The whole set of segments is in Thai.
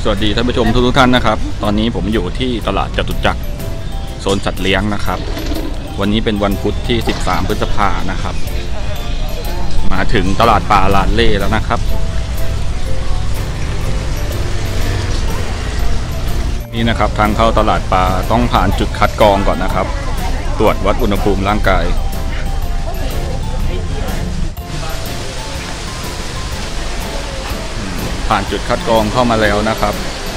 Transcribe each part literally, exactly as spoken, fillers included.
สวัสดีท่านผู้ชมทุกท่านนะครับตอนนี้ผมอยู่ที่ตลาดจตุจักรโซนสัตว์เลี้ยงนะครับวันนี้เป็นวันพุธที่สิบสามพฤษภาคมนะครับมาถึงตลาดปลาลานเล่แล้วนะครับนี่นะครับทางเข้าตลาดปลาต้องผ่านจุดคัดกรองก่อนนะครับตรวจวัดอุณหภูมิร่างกายผ่านจุดคัดกรองเข้ามาแล้วนะครับ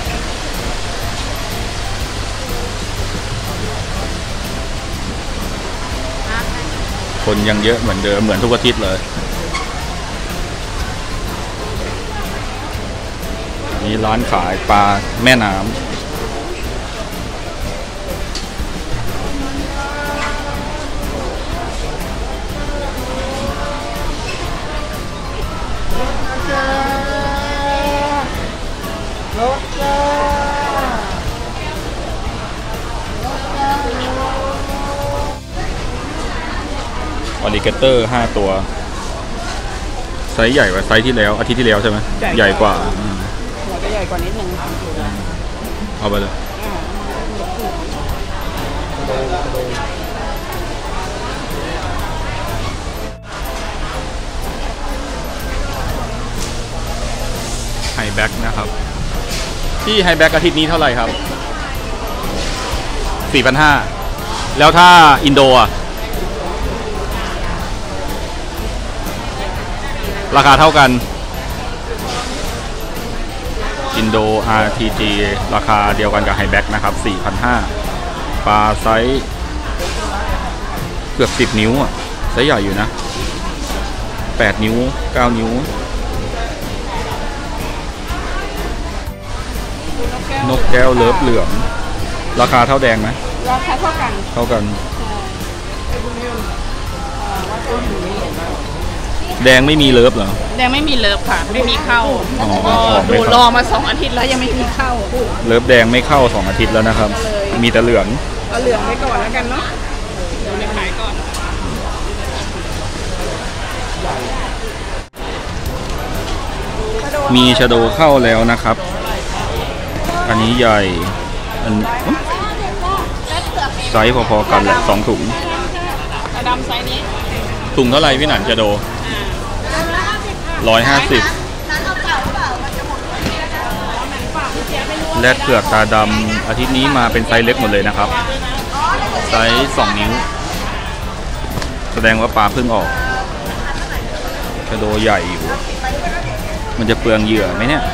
คนยังเยอะเหมือนเดิมเหมือนทุกอาทิตย์เลยมีร้านขายปลาแม่น้ำอลิเกเตอร์ห้าตัวไซส์ใหญ่กว่าไซส์ที่แล้วอาทิตย์ที่แล้วใช่ไหมใหญ่กว่าหัวจะใหญ่กว่านิดนึงเอาไปเลยไฮแบ็กนะครับที่ไฮแบ็กอาทิตย์นี้เท่าไหร่ครับ สี่พันห้าร้อย แล้วถ้าอินโดอ่ะราคาเท่ากันอินโด อาร์ ที จี ราคาเดียวกันกับไฮแบ็กนะครับ สี่พันห้าร้อย ปลาไซส์เกือบสิบนิ้วอ่ะไซส์ใหญ่อยู่นะแปดนิ้วเก้านิ้วนกแก้วเลิฟเหลืองราคาเท่าแดงไหมราคาเท่ากันเท่ากันแดงไม่มีเลิฟเหรอแดงไม่มีเลิฟค่ะไม่มีเข้าดูรอมาสองอาทิตย์แล้วยังไม่มีเข้าเลิฟแดงไม่เข้าสองอาทิตย์แล้วนะครับมีแต่เหลืองเอาเหลืองไว้ก่อนแล้วกันเนาะเดี๋ยวไปขายก่อนมีชะโดเข้าแล้วนะครับอันนี้ใหญ่อันไซส์พอๆกันแหละสองถุงดำไซส์นี้ถุงเท่าไหร่พี่หนันชะโดร้อยห้าสิบแรดเผือกตาดำอาทิตย์นี้มาเป็นไซส์เล็กหมดเลยนะครับไซส์สองนิ้วแสดงว่าปลาเพิ่งออกชะโดใหญ่อยู่มันจะเปลืองเหยื่อไหมเนี่ย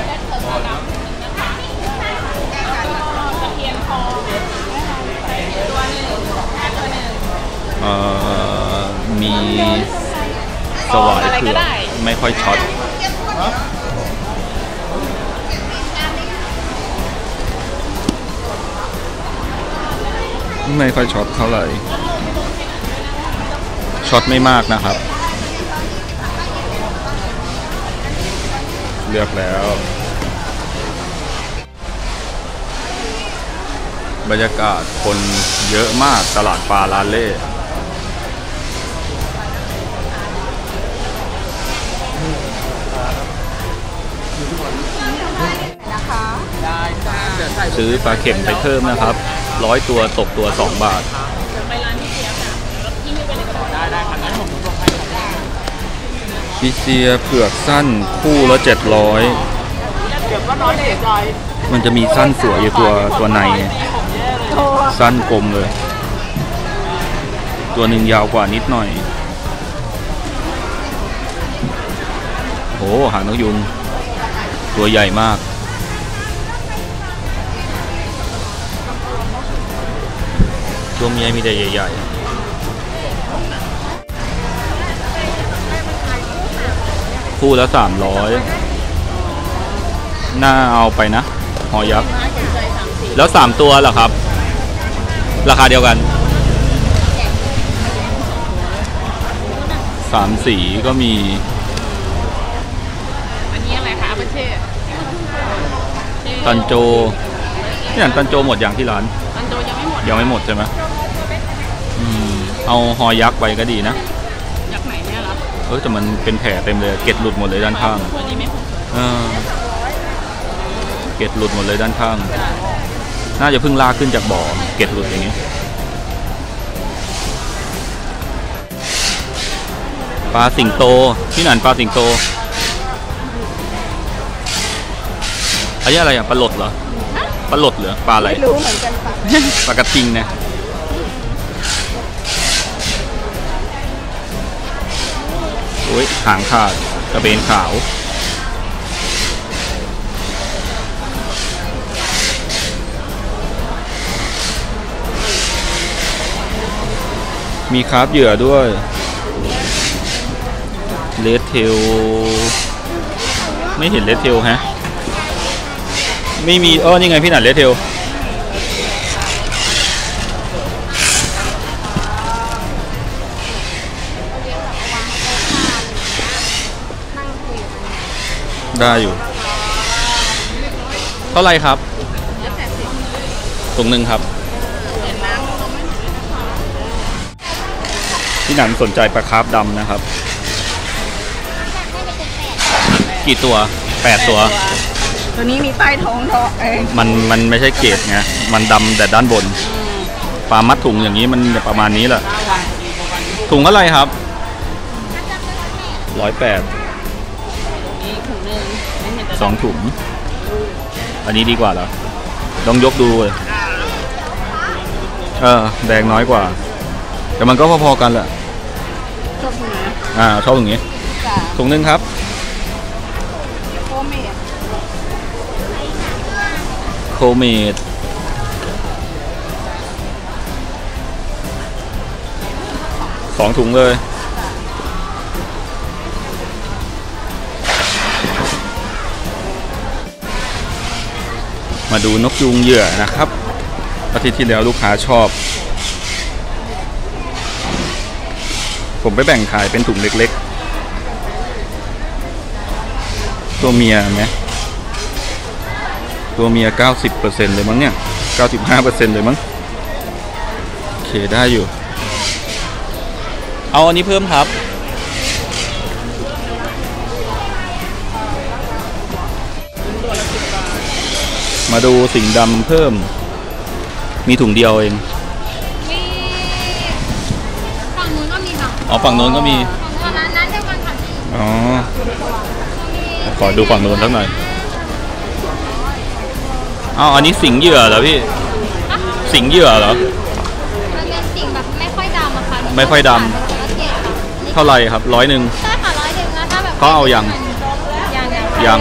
เอ่อมีสวายเผือกไม่ค่อยช็อตไม่ค่อยช็อตเท่าไหร่ช็อตไม่มากนะครับเลือกแล้วบรรยากาศคนเยอะมากตลาดปลาลานเล่ซื้อปลาเข็มไปเพิ่มนะครับร้อยตัวตกตัวสองบาทพิเซียเผือกสั้นคู่ละเจ็ดร้อยมันจะมีสั้นสวยอยู่ตัวตัวในสั้นกลมเลยตัวหนึ่งยาวกว่านิดหน่อยโอ้หางนกยุงตัวใหญ่มากตัวเมียมีแต่ใหญ่ๆคู่ละสามร้อยน่าเอาไปนะหอยักษ์แล้วสามตัวเหรอครับราคาเดียวกันสามสีก็มีอันนี้อะไรคะประเทศตันโจนี่อย่างตันโจหมดอย่างที่ร้านตันโจยังไม่หมดยังไม่หมดใช่ไหมอืมเอาหอยักษ์ไปก็ดีนะยักษ์ไหนเนี่ยล่ะเออแต่มันเป็นแผลเต็มเลยเกล็ดหลุดหมดเลยด้านข้างตัวนี้ไม่หมดเออเกกล็ดหลุดหมดเลยด้านข้างน่าจะเพิ่งลากขึ้นจากบ่อเกล็ดหลุดอย่างนี้ปลาสิงโตพี่หนันปลาสิงโตอันนี้อะไรอ่ะปลาหลดเหรอปลาหลดเหรอปลาอะไรไม่รู้เหมือนกันค่ะปลากระทิงนะโอ้ยหางขาดกระเบนขาวมีคาร์ฟเหยื่อด้วยเลดเทลไม่เห็นเลดเทลฮะไม่มีเออนี่ไงพี่หนันเลดเทลได้อยู่เท่าไรครับถุงหนึ่งครับพี่หนันสนใจปลาคาร์ฟดำนะครับกี่ตัวแปดตัวตัวนี้มีใต้ท้องท้องเองมันมันไม่ใช่เกรดไงมันดำแต่ด้านบนปลามัดถุงอย่างนี้มันประมาณนี้แหละถุงเท่าไหร่ครับร้อยแปดสองถุงอันนี้ดีกว่าเหรอลองยกดูเลยเออแดงน้อยกว่าแต่มันก็พอๆกันแหละชอบถุงไหนอ่าชอบถุงนี้ถุงนึงครับโคเมดโคเมดสองถุงเลยมาดูนกยูงเหยื่อนะครับอาทิตย์ที่แล้วลูกค้าชอบผมไปแบ่งขายเป็นถุงเล็กๆตัวเมียไหมตัวเมีย เก้าสิบเปอร์เซ็นต์ เลยมั้งเนี่ย เก้าสิบห้าเปอร์เซ็นต์ เลยมั้งโอเคได้อยู่เอาอันนี้เพิ่มครับมาดูสิงห์ดำเพิ่มมีถุงเดียวเองมีฝั่งนู้นก็มีค่ะอ๋อฝั่งนู้นก็มีฝั่งนั้นนั้นเดียวกันค่ะอ๋อขอดูฝั่งนู้นสักหน่อยอ้าวอันนี้สิงห์เหยื่อเหรอพี่สิงห์เหยื่อเหรอมันเป็นสิงห์แบบไม่ค่อยดำอะค่ะไม่ค่อยดำเท่าไหร่ครับร้อยหนึ่งใช่ค่ะร้อยหนึ่งนะถ้าแบบก็เอายังยังยัง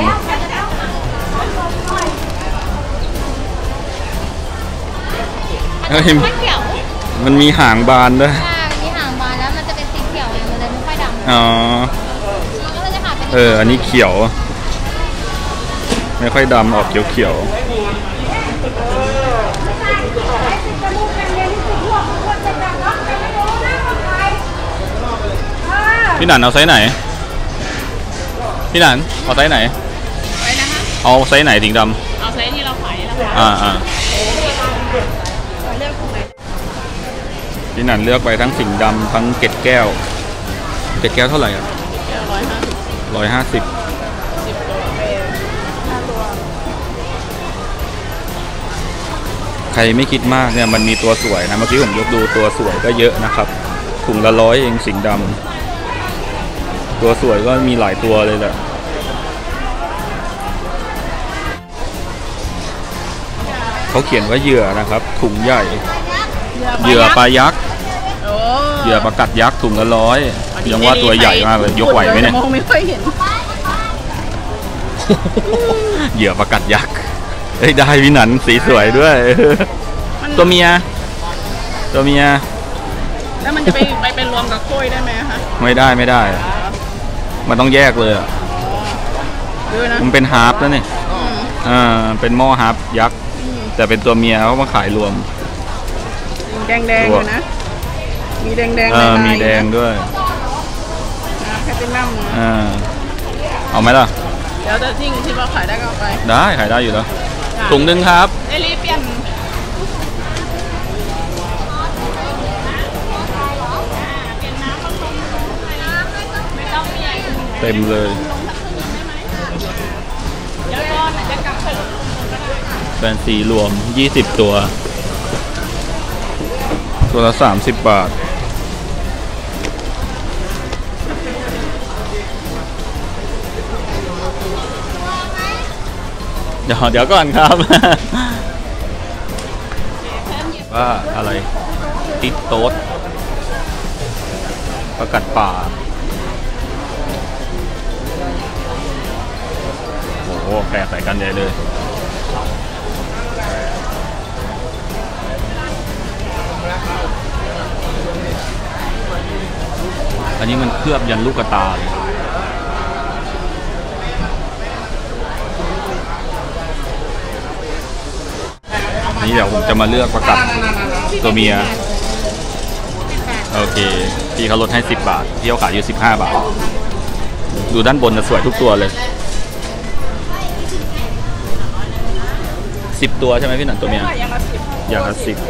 มันมีหางบานด้วยใช่มีหางบานแล้วมันจะเป็นสีเขียวไงมันเลยไม่ค่อยดำอ๋อมันก็เลยจะหาเป็นเอออันนี้เขียวไม่ค่อยดำออกเขียวเขียวพี่หนันเอาไซส์ไหนพี่หนันเอาไซส์ไหนไว้นะคะเอาไซส์ไหนสิงห์ดำเอาไซส์ที่เราขายแล้วอ่าอ่าพี่หนันเลือกไปทั้งสิงห์ดำทั้งเกล็ดแก้วเกล็ดแก้วเท่าไหร่อ่ะร้อยห้าสิบใครไม่คิดมากเนี่ยมันมีตัวสวยนะเมื่อกี้ผมยกดูตัวสวยก็เยอะนะครับถุงละร้อยเองสิงห์ดำตัวสวยก็มีหลายตัวเลยแหละเขาเขียนว่าเหยื่อนะครับถุงใหญ่เหยื่อปลายักษ์เหยื่อปลากัดยักษ์ถุงละร้อยยังว่าตัวใหญ่มากเลยยกไหวไหมเนี่ยมองไม่ค่อยเห็นเหยื่อปลากัดยักษ์เอ้ยได้พี่หนันสีสวยด้วยตัวเมียตัวเมียแล้วมันจะไปไปเป็นรวมกับโค้ยได้ไหมคะไม่ได้ไม่ได้มันต้องแยกเลยอ่ะมันเป็นฮาร์ปแล้วเนี่ยอ่าเป็นหม้อฮาร์ปยักษ์แต่เป็นตัวเมียเขามาขายรวมแดงแดงเลยนะมีแดงแดงเลยมีแดงด้วยแค่เป็นน้ำอ่าเอาไหมล่ะเดี๋ยวจะทิ้งที่ว่าขายได้ก็เอาไปได้ขายได้อยู่แล้วถุงหนึ่งครับเอลิเปลี่ยนเต็มเลยแล้วก็จะกลับไปลงแฟนซีรวมยี่สิบตัว ตัวละสามสิบบาทเดี๋ยวเดี๋ยวก่อนครับ ว่าอะไรติดโต๊ดประกัดป่าโอ้โหแปลกใส่กันใหญ่เลยอันนี้มันเคลือบยันลูกตาเลยนี่เดี๋ยวผมจะมาเลือกประกัดตัวเมียโอเคพี่เขาลดให้สิบบาทพี่เขาขายอยู่สิบห้าบาทดูด้านบนจะสวยทุกตัวเลยสิบตัวใช่ไหมพี่หนันตัวเมียอย่างละสิบ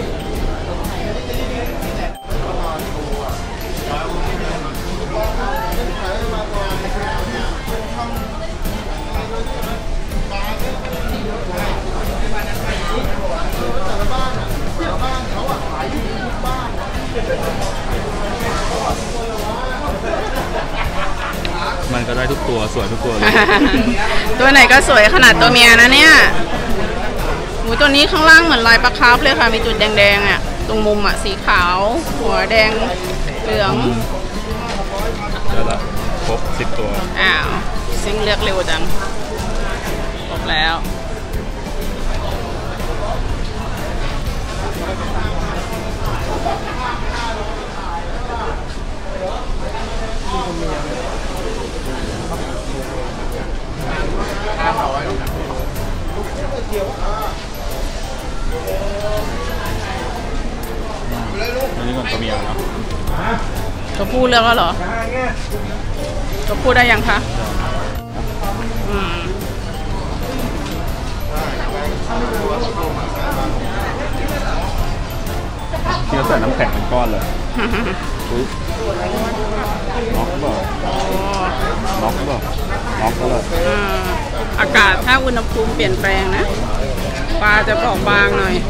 มันก็ได้ทุกตัวสวยทุกตัวเลยตัวไหนก็สวยขนาดตัวเมียนะเนี่ยหมูตัวนี้ข้างล่างเหมือนลายปลาคาร์ฟเลยค่ะมีจุดแดงๆอ่ะตรงมุมอ่ะสีขาวหัวแดงเหลืองเดี๋ยวละครบสิบตัวอ้าวซิ่งเลือกเร็วจังครบแล้วอันนี้ก่อนตัวเมียครับตัวผู้เลือกแล้วเหรอตัวผู้ได้ยังคะอืมที่เขาใส่น้ำแข็งเป็นก้อนเลยน็อกเปล่าน็อกเปล่าน็อกก็เลยอากาศถ้าอุณหภูมิเปลี่ยนแปลงนะปลาจะเปราะบางหน่อย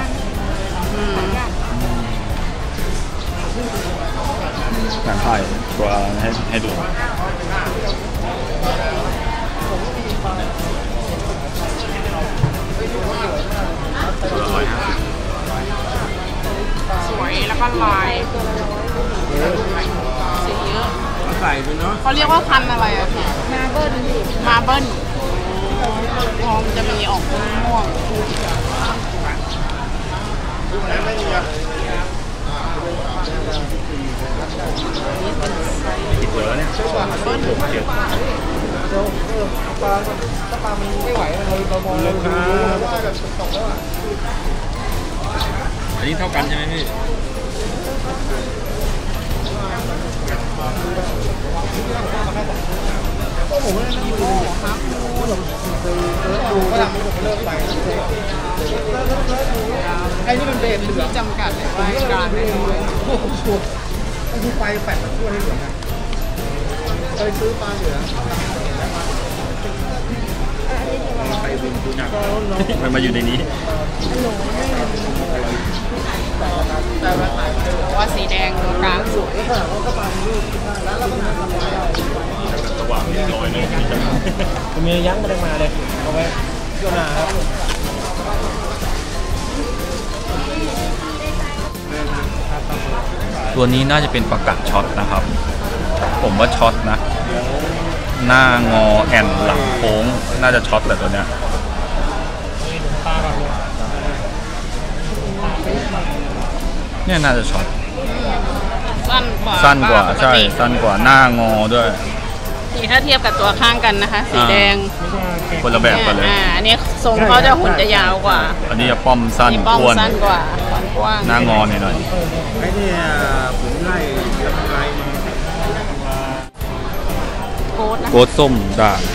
แผนถ่ายตัวให้ให้ดูสวยแล้วก็ลายสีเยอะใส่ไปเนาะเขาเรียกว่าพันอะไรอะพี่มาเบิ้ลมาเบิ้ลพอมจะมีออกม่วงกี่ตัวแล้วเนี่ยเบิ้ลปลาถ้าปลามันไม่ไหวเราเรามองเลยครับอันนี้เท่ากันใช่ไหมพี่ก็ผมว่ามีโม่ครับผมเคยดูก็ทำให้ผมเลิกไปไอ้นี่มันเบสเหลืองจำกัดเลยว่าการไม่น้อยโอ้โหมันคือไฟแปดช่วยให้เหลืองเคยซื้อปลาเหลืองมันมาอยู่ในนี้แต่ว่าสีแดงตรงกลางสวยสว่างนิดหน่อยเลยมียั้งมาได้มาเลยเอาไว้เที่ยวนาครับตัวนี้น่าจะเป็นประกัดช็อตนะครับผมว่าช็อตนะหน้างอแอนหลังโค้งน่าจะช็อตแหละตัวเนี้ยเนี่ยน่าจะช็อตสั้นกว่าสั้นกว่าใช่สั้นกว่าหน้างอด้วยนี่ถ้าเทียบกับตัวข้างกันนะคะสีแดงคนละแบบกันเลยอ่าอันนี้ทรงเขาจะหุ่นจะยาวกว่าอันนี้จะป้อมสั้นอ้วนสั้นกว่าขนกว้างหน้างอหน่อยหน่อยไอ้เนี่ยผมไล่ไล่มาโกดนะโกดส้มด่าง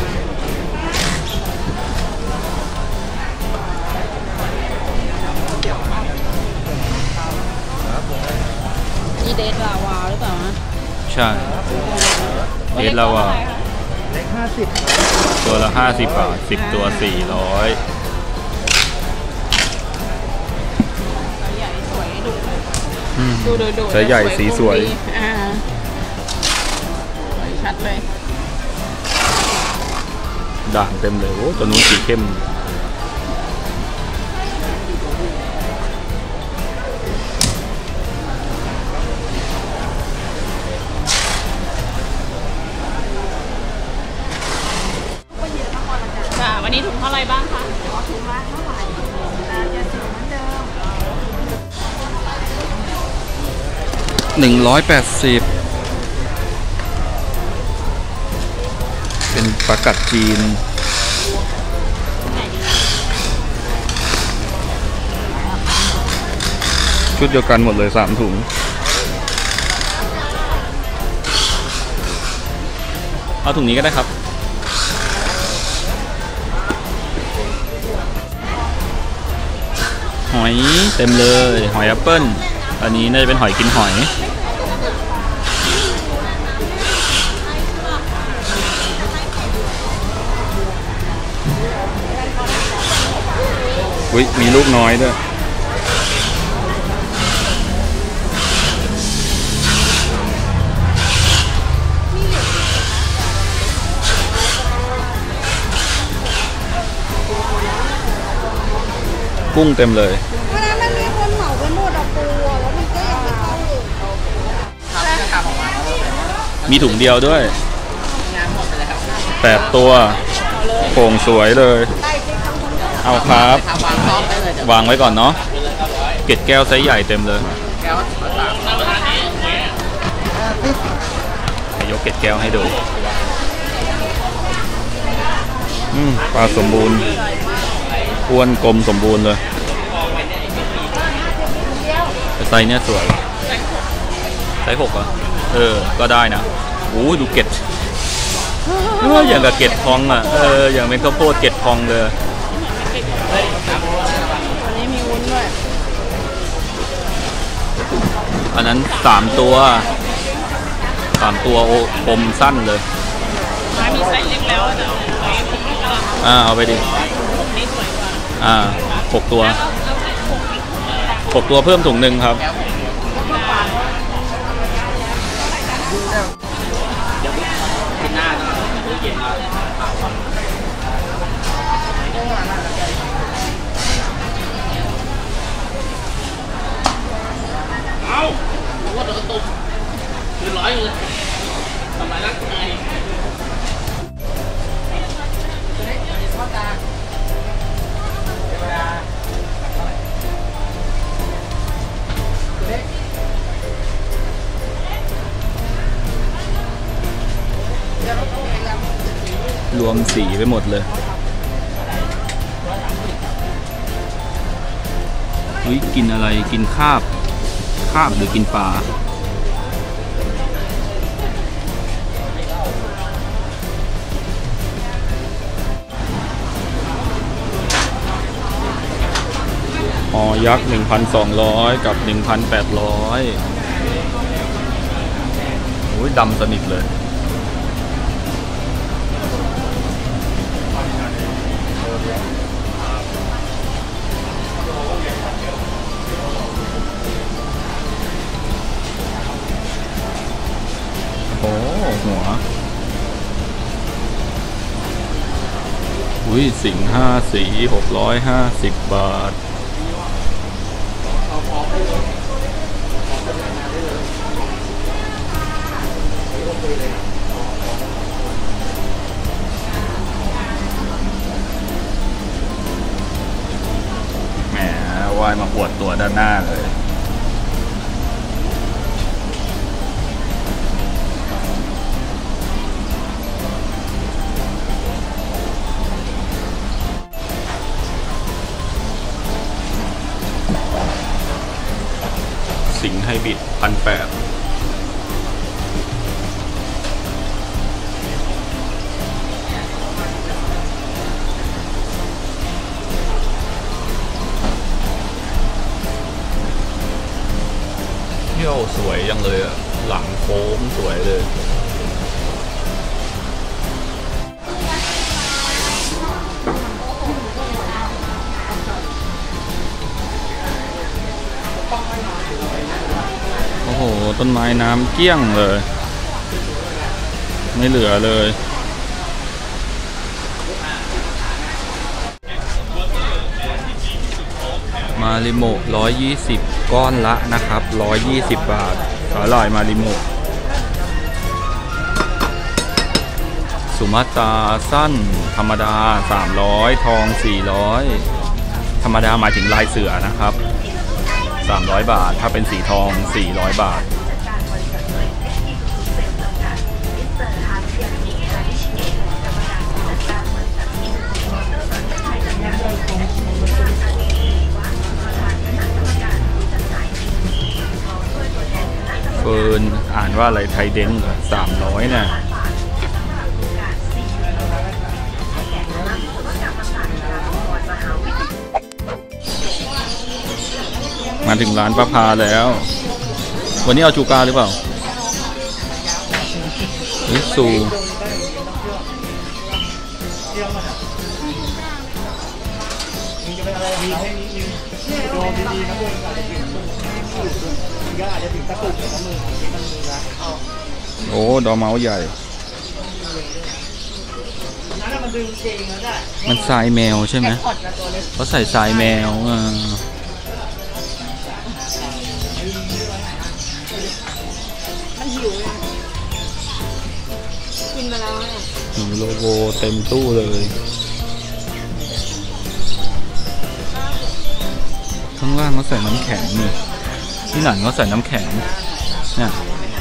นี่เดทลาวาหรือเปล่าฮะใช่เดทลาวาเล็กห้าสิบตัวละห้าสิบบาทสิบตัวสี่ร้อยอืมดูดูดูไซส์ใหญ่สีสวยอ่าสวยชัดเลยด่างเต็มเลยโอ้ตัวนู้นสีเข้มจ้าวันนี้ถุงเท่าไรบ้างคะหนึ่งร้อยแปดสิบเป็นปลากัดจีน ชุดเดียวกันหมดเลยสามถุง เอาถุงนี้ก็ได้ครับ หอยเต็มเลย หอยแอปเปิ้ล อันนี้น่าจะเป็นหอยกินหอยอุ๊ยมีลูกน้อยด้วย กุ้งเต็มเลยเพราะฉะนั้นมันมีคนเหมาไปหมดอะปูอะแล้วมันก็ยังไม่เข้าอยู่มีถุงเดียวด้วยแปดตัวโป่งสวยเลย เอาครับ วางไว้ก่อนเนาะ เกล็ดแก้วไซส์ใหญ่เต็มเลยยกเกล็ดแก้วให้ดู อืมปลาสมบูรณ์อ้วนกลมสมบูรณ์เลยไซส์เนี้ยสวยไซส์หกอ่ะเออก็ได้นะโอ้ดูเกล็ดเอออย่างกับเกล็ดทองอ่ะเอออย่างเป็นข้าวโพดเกล็ดทองเลยอันนี้มีวุ้นด้วยอันนั้นสามตัวสามตัวโอคมสั้นเลยม้ามีไซส์เล็กแล้วแต่เอาไว้ผมก็ลองอ่าเอาไปดินี่สวยกว่าอ่าหกตัวหกตัวเพิ่มถุงหนึ่งครับรวมสีไปหมดเลยอุ้ยกินอะไรกินคาบคาบหรือกินปลาหอยักษ์ หนึ่งพันสองร้อย กับ หนึ่งพันแปดร้อยโอ้ยดำสนิทเลยโอ้หัวอุ้ยสิงห้าสีหกร้อยห้าสิบบาทแหมว่ายมาปวดตัวด้านหน้าเลยสิงห์ไฮบริดพันแปดเที่ยวสวยยังเลยอะหลังโค้งสวยเลยต้นไม้น้ำเกลี้ยงเลยไม่เหลือเลยมาริโมะร้อยยี่สิบก้อนละนะครับร้อยยี่สิบบาทสาหร่ายมาริโมะสุมาตราสั้นธรรมดาสามร้อยทองสี่ร้อยธรรมดาหมายถึงลายเสือนะครับสามร้อยบาทถ้าเป็นสีทองสี่ร้อยบาทเฟิร์นอ่านว่าอะไรไทยเด้งเหรอสามร้อยเนี่ยมาถึงร้านป้าพาแล้ววันนี้เอาจูกาหรือเปล่าลิซูโอ้ดอเมาส์ใหญ่มันทรายแมวใช่ไหมเขาใส่ทรายแมวอ่ากินมาแล้วเนี่ยโลโก้เต็มตู้เลยข้างล่างเขาใส่น้ำแข็งนี่ที่หนังเขาใส่น้ำแข็งเนี่ย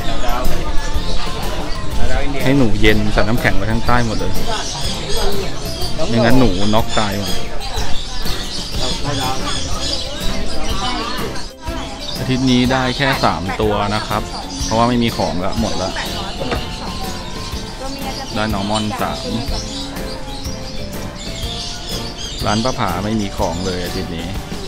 ให้หนูเย็นใส่น้ำแข็งไว้ข้างใต้หมดเลยไม่งั้นหนูน็อกตายหมดอาทิตย์นี้ได้แค่สามตัวนะครับเพราะว่าไม่มีของละหมดละได้นอร์มอนสามร้านป้าผาไม่มีของเลยอาทิตย์นี้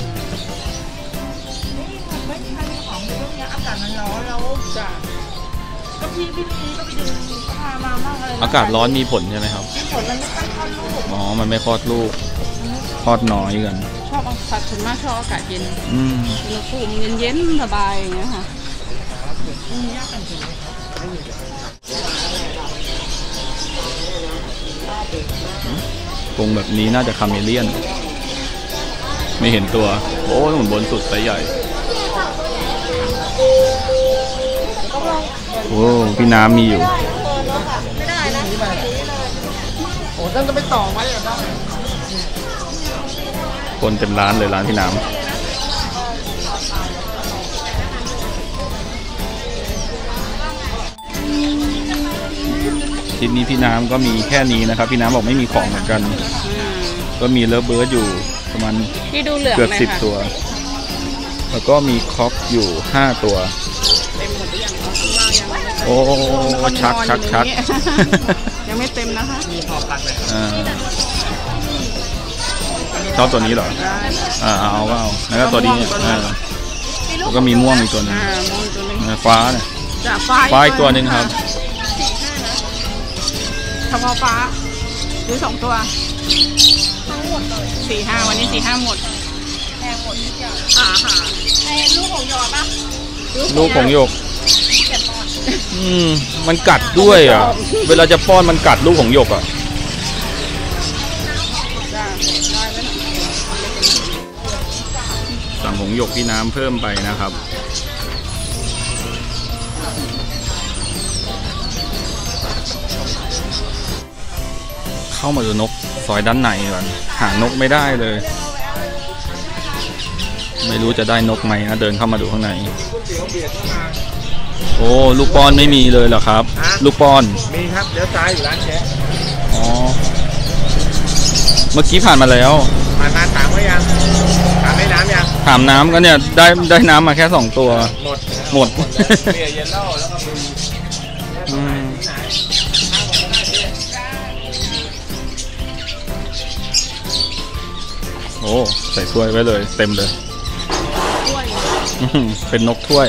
อากาศร้อนมีผลใช่ไหมครับอ๋อมันไม่คลอดลูกคลอดน้อยกันชอบสัตว์ส่วนมากชอบอากาศเย็นอืมอุณหภูมิเย็นๆสบายอย่างเงี้ยค่ะกรงแบบนี้น่าจะคาเมเลียนไม่เห็นตัวโอ้หนุนบนสุดไซส์ใหญ่โอ้พี่น้ำมีอยู่ไม่ได้นะโอ้ท่านจะไปต่อไว้เหรอครับคนเต็มร้านเลยร้านพี่น้ำทีนี้พี่น้ำก็มีแค่นี้นะครับพี่น้ำบอกไม่มีของเหมือนกันก็มีเลิฟเบิร์ดอยู่ประมาณเกือบสิบตัวแล้วก็มีคอปอยู่ห้าตัวโอ้ชักชักชักยังไม่เต็มนะคะชอบตัวนี้เหรออ่าเอาเอาแล้วก็ตัวนี้แล้วก็มีม่วงอีกตัวนึงฟ้าเนี่ยฟ้าอีกตัวหนึ่งครับเฉพาะฟ้าหรือสองตัวสี่ห้าวันนี้สี่ห้าหมดแพงหมดทุกอย่างอ่าฮะไอ้ลูกของหยอดปะลูกของหยกอืมมันกัดด้วยอ่ะเวลาจะป้อนมันกัดลูกของหยกอ่ะสั่งของหยกพี่น้ำเพิ่มไปนะครับเข้ามาดูนกซอยด้านในก่อนหานกไม่ได้เลยไม่รู้จะได้นกไหมนะเดินเข้ามาดูข้างในโอ้ลูกป้อนไม่มีเลยเหรอครับลูกป้อนมีครับเดี๋ยวซ้ายอยู่ร้านแชะอ๋อเมื่อกี้ผ่านมาแล้วผ่านมาถามว่ายังถามได้น้ำยังถามน้ำก็เนี่ยได้ได้น้ำมาแค่สองตัวหมดหมดเบียร์เย็นเหล้าแล้วก็โอ้ใส่ถ้วยไว้เลยเต็มเลยเป็นนกถ้วย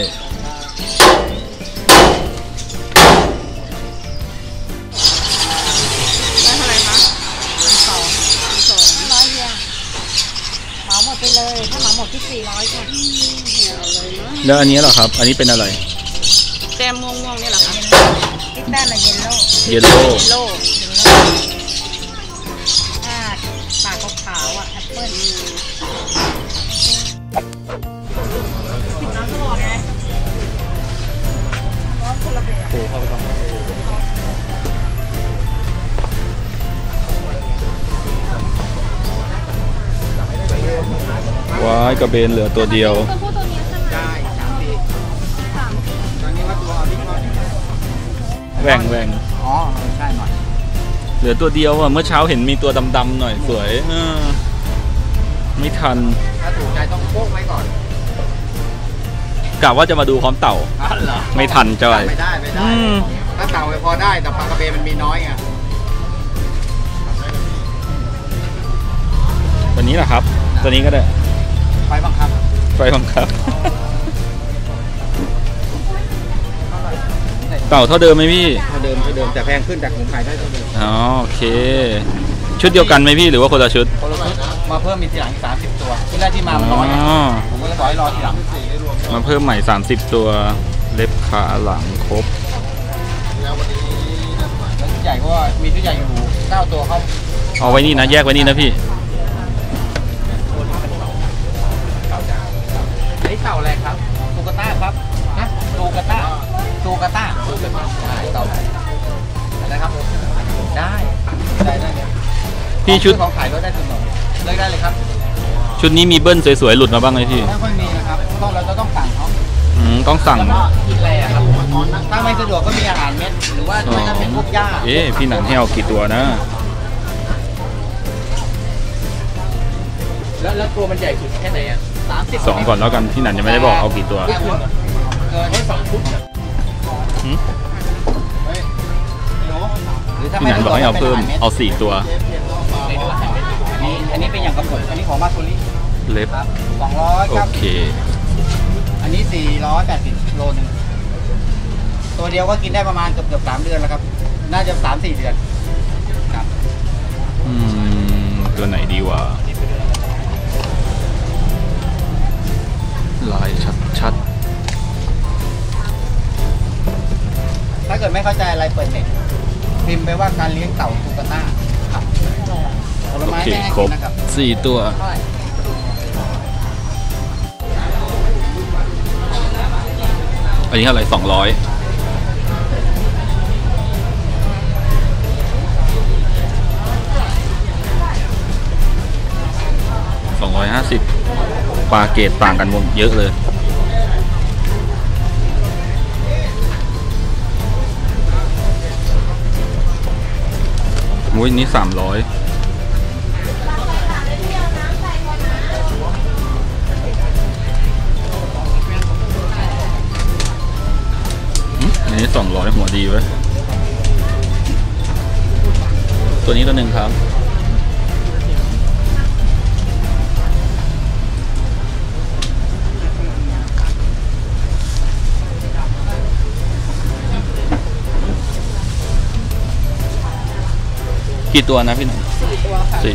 ได้เท่าไหร่คะสองสองร้อยเดียวเหมาหมดไปเลยถ้าเหมาหมดที่สี่ร้อยค่ะแล้วอันนี้เหรอครับอันนี้เป็นอะไรแป้งมันเยลโล่เยลโล่เยลโล่ถ้าปากขาวๆอ่ะแอปเปิ้ลว้ายกระเบนเหลือตัวเดียวตัวผู้ตัวนี้ใช่ไหมได้สามปีตอนนี้ว่าตัวบิ๊กน้อยแหว่งแหว่งอ๋อใช่หน่อยเหลือตัวเดียวอ่ะเมื่อเช้าเห็นมีตัวดำๆหน่อยสวยเออไม่ทันถ้าถูกใจต้องโค้งไว้ก่อนกะว่าจะมาดูพร้อมเต่าอ๋อเหรอไม่ทันจอยไม่ได้ไม่ได้อืมถ้าเต่าไปพอได้แต่ปลากระเบนมันมีน้อยไงตัวนี้แหละครับ ตัวนี้ก็ได้ไฟบังคับไฟบังคับ เต่าเท่าเดิมไหมพี่เท่าเดิมเท่าเดิมแต่แพงขึ้นจากของขายได้เท่าเดิมอ๋อโอเค ชุดเดียวกันไหมพี่หรือว่าคนละชุดคนละชุดมาเพิ่มมีทีหลังสามสิบตัวที่แรกที่มามันอ๋น้ออยไงผมก็เลยบอกให้รอทีหลังมาเพิ่มใหม่สามสิบตัวเล็บขาหลังครบแล้วชุดใหญ่ก็มีชุดใหญ่อยู่เก้าตัวเขาเอาไว้นี่นะแยกไว้นี่นะพี่อันนี้เต่าอะไรครับตูกาต้าครับนะตูกาต้าตูกาต้าตูกาต้าใช่เต่าอะไรครับได้ได้ได้เลยพี่ชุดของขายก็ได้เสมอเลือกได้เลยครับชุดนี้มีเบิ้ลสวยๆหลุดมาบ้างไหมพี่ไม่ค่อยมีนะครับเพราะเราจะต้องสั่งเขาอืมต้องสั่งแล้วก็กินอะไรอะครับถ้าไม่สะดวกก็มีอาหารเม็ดหรือว่าไม่ก็เป็นพวกหญ้าเอ๊ะพี่หนันให้เอากี่ตัวนะแล้วแล้วตัวมันใหญ่สุดแค่ไหนอ่ะสามสิบสองก่อนแล้วกันพี่หนันยังไม่ได้บอกเอากี่ตัวเกินสองฟุตหืมหรือถ้าพี่ไม่หนันบอกให้เอาเพิ่มเอาสี่ตัวอันนี้อันนี้เป็นอย่างกระปุกอันนี้ของมาโซลิเล็บครับสองร้อยโอครับเคอันนี้สี่ร้อยแปดสิบโลนึงตัวเดียวก็กินได้ประมาณเกือบเกือบสามเดือนแล้วครับ น่าจะสามสี่เดือนครับอืมตัวไหนดีวะลายชัดถ้าเกิดไม่เข้าใจอะไรเปิดเน็ตพิมพ์ไปว่าการเลี้ยงเต่าตูกาต้าครับผๆลโอไม้เคไม่ให้ครกิบนนะครับสี่ตัวเท่าไหร่อันนี้เท่าไหร่สองร้อยสองร้อยห้าสิบปลาเกรดต่างกันเยอะเลย มุ้ยนี้สามร้อยอันนี้สองร้อยหัวดีไว้ยตัวนี้ตัวหนึ่งครับ กี่ตัวนะพี่หนุ่มสี่ตัวค่ะสี่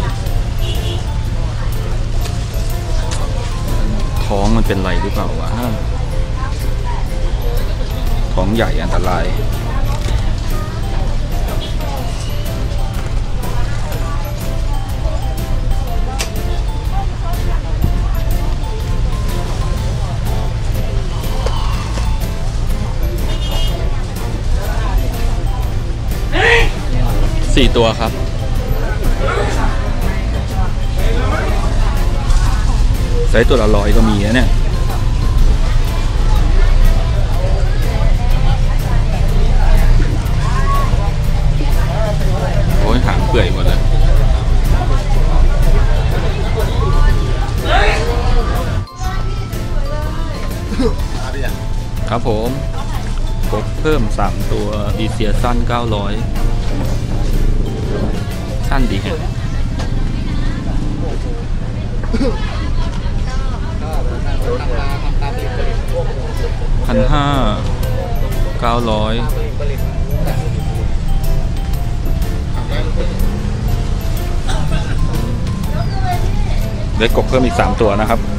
ท้องมันเป็นไรหรือเปล่าวะท้องใหญ่อันตรายสี่ตัวครับไซส์ตัวละร้อยก็มีนะเนี่ยโอ้ยหางเปื่อยหมดเลยครับผมกดเพิ่มสามตัวดีเซียสั้นเก้าร้อยสั้นดีฮะพันห้าเก้าร้อยเล็กกบเพิ่มอีกสามตัวนะครับ